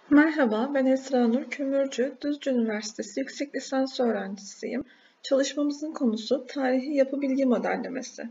Merhaba, ben Esra Nur Kömürcü, Düzce Üniversitesi yüksek lisans öğrencisiyim. Çalışmamızın konusu tarihi yapı bilgi modellemesi.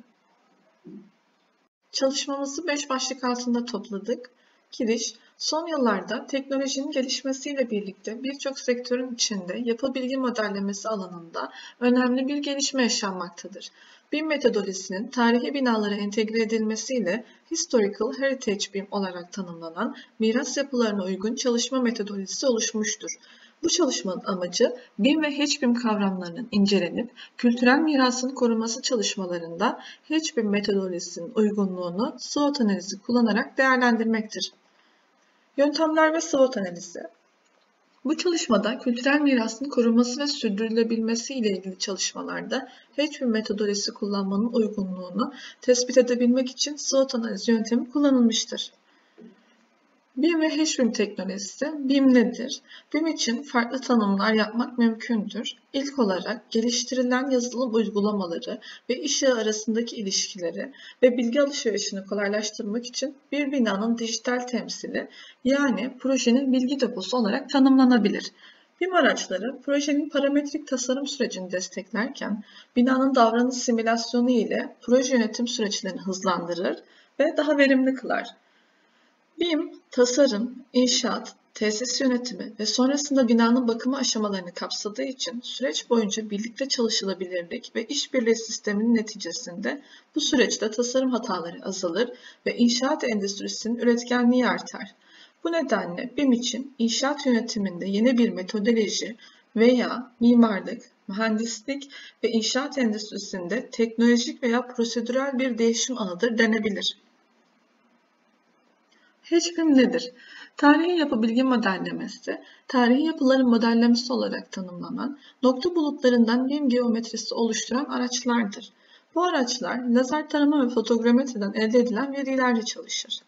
Çalışmamızı 5 başlık altında topladık. Giriş, son yıllarda teknolojinin gelişmesiyle birlikte birçok sektörün içinde yapı bilgi modellemesi alanında önemli bir gelişme yaşanmaktadır. BIM metodolojisinin tarihi binalara entegre edilmesiyle Historical Heritage BIM olarak tanımlanan miras yapılarına uygun çalışma metodolojisi oluşmuştur. Bu çalışmanın amacı BIM ve HBIM kavramlarının incelenip kültürel mirasın korunması çalışmalarında HBIM metodolojisinin uygunluğunu SWOT analizi kullanarak değerlendirmektir. Yöntemler ve SWOT analizi. Bu çalışmada kültürel mirasın korunması ve sürdürülebilmesi ile ilgili çalışmalarda HBIM metodolojisi kullanmanın uygunluğunu tespit edebilmek için SWOT analizi yöntemi kullanılmıştır. BIM ve HBIM teknolojisi. BIM nedir? BIM için farklı tanımlar yapmak mümkündür. İlk olarak geliştirilen yazılım uygulamaları ve iş yağı arasındaki ilişkileri ve bilgi alışverişini kolaylaştırmak için bir binanın dijital temsili, yani projenin bilgi deposu olarak tanımlanabilir. BIM araçları projenin parametrik tasarım sürecini desteklerken binanın davranış simülasyonu ile proje yönetim süreçlerini hızlandırır ve daha verimli kılar. BIM, tasarım, inşaat, tesis yönetimi ve sonrasında binanın bakımı aşamalarını kapsadığı için süreç boyunca birlikte çalışılabilirlik ve işbirliği sisteminin neticesinde bu süreçte tasarım hataları azalır ve inşaat endüstrisinin üretkenliği artar. Bu nedenle BIM için inşaat yönetiminde yeni bir metodoloji veya mimarlık, mühendislik ve inşaat endüstrisinde teknolojik veya prosedürel bir değişim alanıdır denebilir. HBIM nedir? Tarihi yapı bilgi modellemesi, tarihi yapıların modellemesi olarak tanımlanan nokta bulutlarından BIM geometrisi oluşturan araçlardır. Bu araçlar lazer tarama ve fotogrametriden elde edilen verilerle çalışır.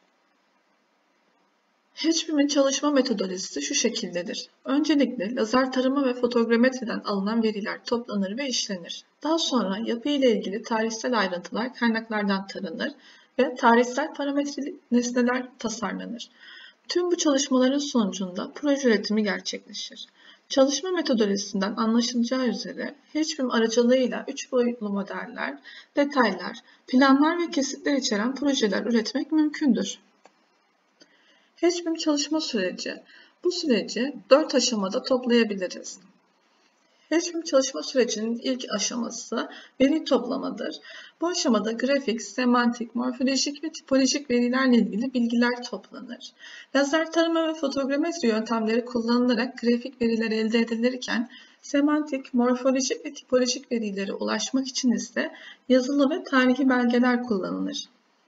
HBIM'in çalışma metodolojisi şu şekildedir. Öncelikle lazer tarama ve fotogrametriden alınan veriler toplanır ve işlenir. Daha sonra yapı ile ilgili tarihsel ayrıntılar kaynaklardan taranır ve tarihsel parametreli nesneler tasarlanır. Tüm bu çalışmaların sonucunda proje üretimi gerçekleşir. Çalışma metodolojisinden anlaşılacağı üzere HBIM aracılığıyla 3 boyutlu modeller, detaylar, planlar ve kesitler içeren projeler üretmek mümkündür. HBIM çalışma süreci. Bu süreci 4 aşamada toplayabiliriz. HBIM çalışma sürecinin ilk aşaması veri toplamadır. Bu aşamada grafik, semantik, morfolojik ve tipolojik verilerle ilgili bilgiler toplanır. Lazer tarama ve fotogrametri yöntemleri kullanılarak grafik veriler elde edilirken, semantik, morfolojik ve tipolojik verilere ulaşmak için ise yazılı ve tarihi belgeler kullanılır.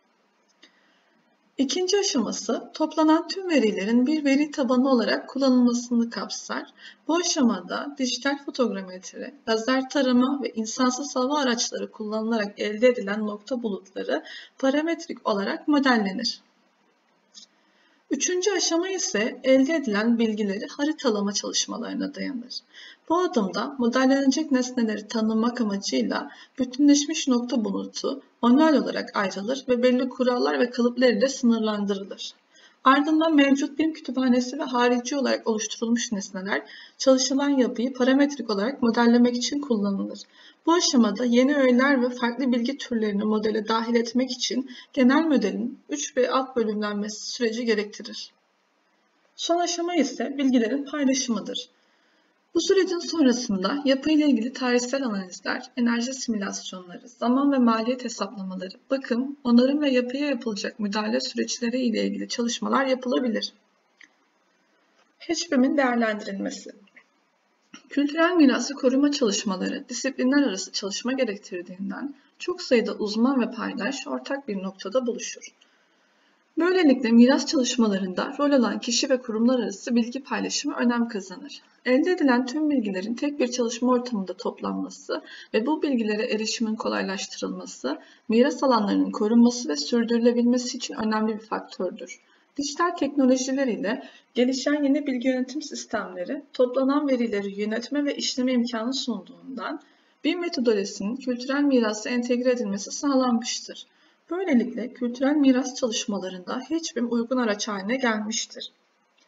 İkinci aşaması, toplanan tüm verilerin bir veri tabanı olarak kullanılmasını kapsar. Bu aşamada dijital fotogrametri, lazer tarama ve insansız hava araçları kullanılarak elde edilen nokta bulutları parametrik olarak modellenir. Üçüncü aşama ise elde edilen bilgileri haritalama çalışmalarına dayanır. Bu adımda modellenecek nesneleri tanımak amacıyla bütünleşmiş nokta bulutu manuel olarak ayrılır ve belli kurallar ve kalıplar ile sınırlandırılır. Ardından mevcut BIM kütüphanesi ve harici olarak oluşturulmuş nesneler çalışılan yapıyı parametrik olarak modellemek için kullanılır. Bu aşamada yeni öğeler ve farklı bilgi türlerini modele dahil etmek için genel modelin 3 ve alt bölümlenmesi süreci gerektirir. Son aşama ise bilgilerin paylaşımıdır. Bu sürecin sonrasında yapı ile ilgili tarihsel analizler, enerji simülasyonları, zaman ve maliyet hesaplamaları, bakım, onarım ve yapıya yapılacak müdahale süreçleri ile ilgili çalışmalar yapılabilir. HBIM'in değerlendirilmesi. Kültürel mirası koruma çalışmaları disiplinler arası çalışma gerektirdiğinden çok sayıda uzman ve paydaş ortak bir noktada buluşur. Böylelikle miras çalışmalarında rol alan kişi ve kurumlar arası bilgi paylaşımı önem kazanır. Elde edilen tüm bilgilerin tek bir çalışma ortamında toplanması ve bu bilgilere erişimin kolaylaştırılması, miras alanlarının korunması ve sürdürülebilmesi için önemli bir faktördür. Dijital teknolojiler ile gelişen yeni bilgi yönetim sistemleri toplanan verileri yönetme ve işleme imkanı sunduğundan BIM metodolojisinin kültürel mirasa entegre edilmesi sağlanmıştır. Böylelikle kültürel miras çalışmalarında HBIM uygun araç haline gelmiştir.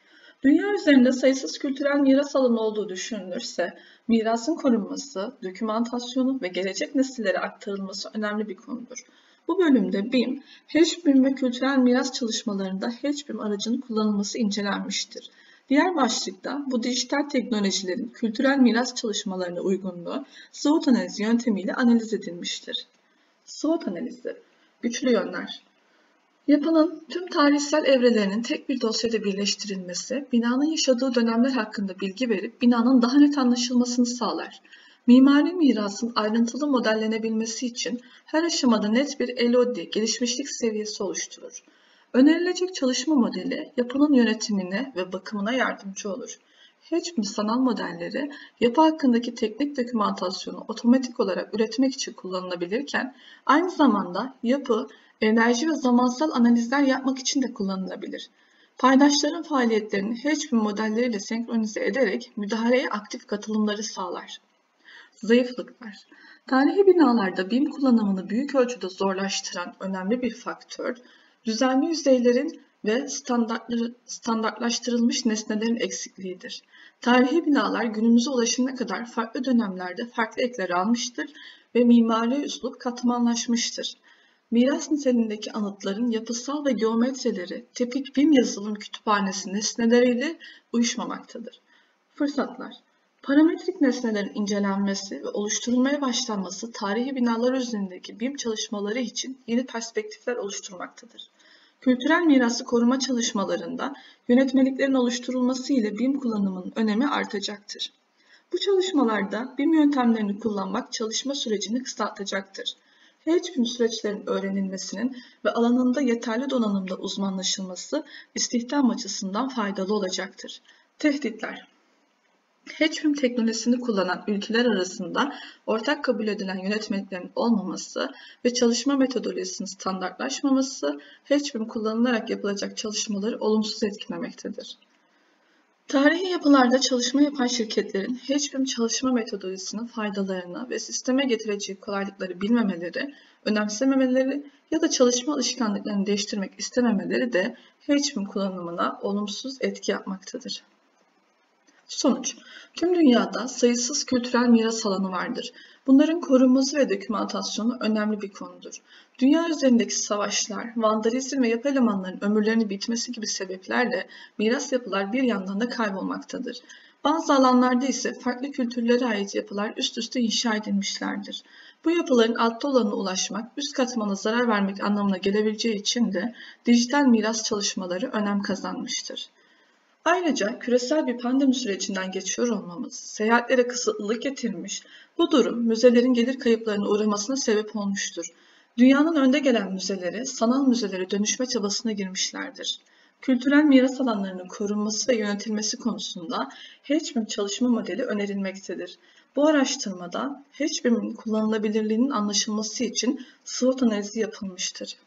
Dünya üzerinde sayısız kültürel miras alanı olduğu düşünülürse, mirasın korunması, dokümantasyonu ve gelecek nesillere aktarılması önemli bir konudur. Bu bölümde BİM, HBİM ve kültürel miras çalışmalarında HBİM aracının kullanılması incelenmiştir. Diğer başlıkta bu dijital teknolojilerin kültürel miras çalışmalarına uygunluğu SWOT analizi yöntemiyle analiz edilmiştir. SWOT analizi, güçlü yönler. Yapının tüm tarihsel evrelerinin tek bir dosyada birleştirilmesi, binanın yaşadığı dönemler hakkında bilgi verip binanın daha net anlaşılmasını sağlar. Mimari mirasın ayrıntılı modellenebilmesi için her aşamada net bir LOD, gelişmişlik seviyesi oluşturur. Önerilecek çalışma modeli, yapının yönetimine ve bakımına yardımcı olur. HBİM sanal modelleri, yapı hakkındaki teknik dokümantasyonu otomatik olarak üretmek için kullanılabilirken, aynı zamanda yapı, enerji ve zamansal analizler yapmak için de kullanılabilir. Paydaşların faaliyetlerini HBİM modelleriyle senkronize ederek müdahaleye aktif katılımları sağlar. Zayıflıklar. Tarihi binalarda BİM kullanımını büyük ölçüde zorlaştıran önemli bir faktör, düzenli yüzeylerin ve standartlaştırılmış nesnelerin eksikliğidir. Tarihi binalar günümüze ulaşana kadar farklı dönemlerde farklı ekler almıştır ve mimari üslup katmanlaşmıştır. Miras niteliğindeki anıtların yapısal ve geometrileri tipik BİM yazılım kütüphanesi nesneleriyle uyuşmamaktadır. Fırsatlar. Parametrik nesnelerin incelenmesi ve oluşturulmaya başlanması tarihi binalar üzerindeki BİM çalışmaları için yeni perspektifler oluşturmaktadır. Kültürel mirası koruma çalışmalarında yönetmeliklerin oluşturulması ile BİM kullanımının önemi artacaktır. Bu çalışmalarda BİM yöntemlerini kullanmak çalışma sürecini kısaltacaktır. HBİM süreçlerin öğrenilmesinin ve alanında yeterli donanımda uzmanlaşılması istihdam açısından faydalı olacaktır. Tehditler. HBİM teknolojisini kullanan ülkeler arasında ortak kabul edilen yönetmeliklerin olmaması ve çalışma metodolojisinin standartlaşmaması, HBİM kullanılarak yapılacak çalışmaları olumsuz etkilemektedir. Tarihi yapılarda çalışma yapan şirketlerin HBİM çalışma metodolojisinin faydalarını ve sisteme getireceği kolaylıkları bilmemeleri, önemsememeleri ya da çalışma alışkanlıklarını değiştirmek istememeleri de HBİM kullanımına olumsuz etki yapmaktadır. Sonuç: tüm dünyada sayısız kültürel miras alanı vardır. Bunların korunması ve dokümantasyonu önemli bir konudur. Dünya üzerindeki savaşlar, vandalizm ve yapı elemanlarının ömürlerinin bitmesi gibi sebeplerle miras yapılar bir yandan da kaybolmaktadır. Bazı alanlarda ise farklı kültürlere ait yapılar üst üste inşa edilmişlerdir. Bu yapıların altta olanına ulaşmak, üst katmana zarar vermek anlamına gelebileceği için de dijital miras çalışmaları önem kazanmıştır. Ayrıca küresel bir pandemi sürecinden geçiyor olmamız, seyahatlere kısıtlılık getirmiş, bu durum müzelerin gelir kayıplarına uğramasına sebep olmuştur. Dünyanın önde gelen müzeleri, sanal müzelere dönüşme çabasına girmişlerdir. Kültürel miras alanlarının korunması ve yönetilmesi konusunda HBİM çalışma modeli önerilmektedir. Bu araştırmada HBİM'in kullanılabilirliğinin anlaşılması için SWOT analizi yapılmıştır.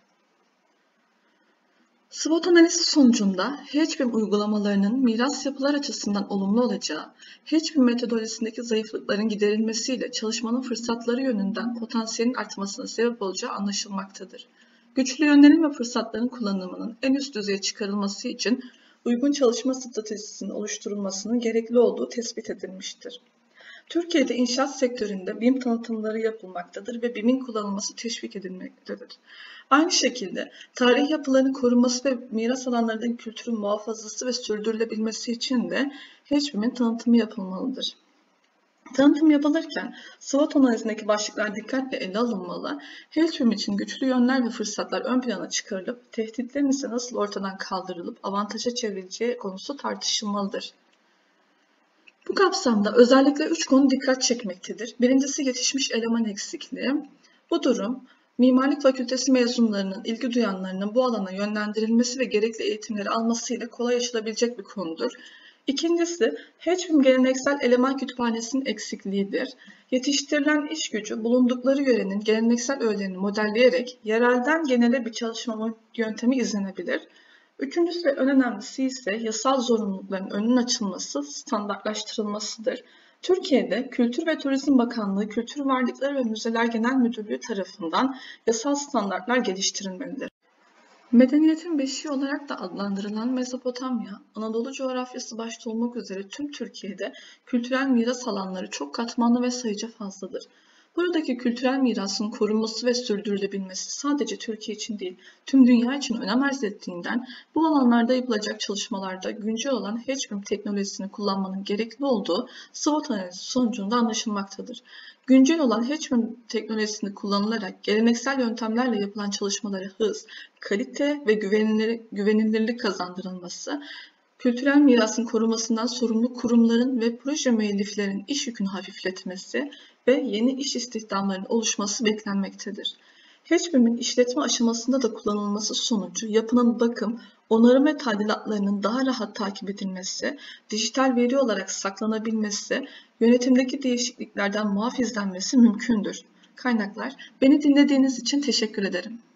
SWOT analizi sonucunda HBİM uygulamalarının miras yapılar açısından olumlu olacağı, HBİM metodolojisindeki zayıflıkların giderilmesiyle çalışmanın fırsatları yönünden potansiyelin artmasına sebep olacağı anlaşılmaktadır. Güçlü yönlerin ve fırsatların kullanımının en üst düzeye çıkarılması için uygun çalışma stratejisinin oluşturulmasının gerekli olduğu tespit edilmiştir. Türkiye'de inşaat sektöründe BİM tanıtımları yapılmaktadır ve BİM'in kullanılması teşvik edilmektedir. Aynı şekilde tarih yapılarının korunması ve miras alanlarındaki kültürün muhafazası ve sürdürülebilmesi için de HBİM'in tanıtımı yapılmalıdır. Tanıtım yapılırken SWOT analizindeki başlıklar dikkatle ele alınmalı, HBİM için güçlü yönler ve fırsatlar ön plana çıkarılıp, tehditlerin ise nasıl ortadan kaldırılıp avantaja çevrileceği konusu tartışılmalıdır. Bu kapsamda özellikle 3 konu dikkat çekmektedir. Birincisi yetişmiş eleman eksikliği. Bu durum, Mimarlık Fakültesi mezunlarının, ilgi duyanlarının bu alana yönlendirilmesi ve gerekli eğitimleri almasıyla kolay aşılabilecek bir konudur. İkincisi, HBİM geleneksel eleman kütüphanesinin eksikliğidir. Yetiştirilen iş gücü bulundukları yörenin geleneksel öğelerini modelleyerek yerelden genele bir çalışma yöntemi izlenebilir. Üçüncüsü ve en önemlisi ise yasal zorunlulukların önünün açılması, standartlaştırılmasıdır. Türkiye'de Kültür ve Turizm Bakanlığı Kültür Varlıkları ve Müzeler Genel Müdürlüğü tarafından yasal standartlar geliştirilmelidir. Medeniyetin beşiği olarak da adlandırılan Mezopotamya, Anadolu coğrafyası başta olmak üzere tüm Türkiye'de kültürel miras alanları çok katmanlı ve sayıca fazladır. Buradaki kültürel mirasın korunması ve sürdürülebilmesi sadece Türkiye için değil, tüm dünya için önem arz ettiğinden bu alanlarda yapılacak çalışmalarda güncel olan HBIM teknolojisini kullanmanın gerekli olduğu SWOT analizi sonucunda anlaşılmaktadır. Güncel olan HBIM teknolojisini kullanılarak geleneksel yöntemlerle yapılan çalışmalara hız, kalite ve güvenilirlik kazandırılması, kültürel mirasın korumasından sorumlu kurumların ve proje müelliflerinin iş yükünü hafifletmesi ve yeni iş istihdamlarının oluşması beklenmektedir. HBIM'in işletme aşamasında da kullanılması sonucu yapının bakım, onarım ve tadilatlarının daha rahat takip edilmesi, dijital veri olarak saklanabilmesi, yönetimdeki değişikliklerden muaf izlenmesi mümkündür. Kaynaklar, beni dinlediğiniz için teşekkür ederim.